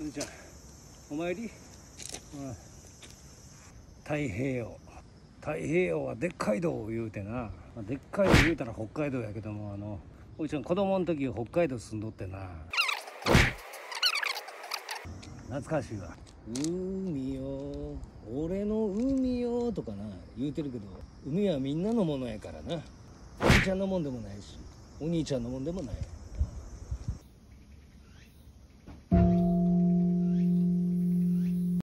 じちゃんお参り。太平洋はでっかい道言うてな、でっかい道言うたら北海道やけども、おいちゃん子供の時北海道住んどってな、懐かしいわ。海よ俺の海よとかな言うてるけど、海はみんなのものやからな。おじちゃんのもんでもないしお兄ちゃんのもんでもない。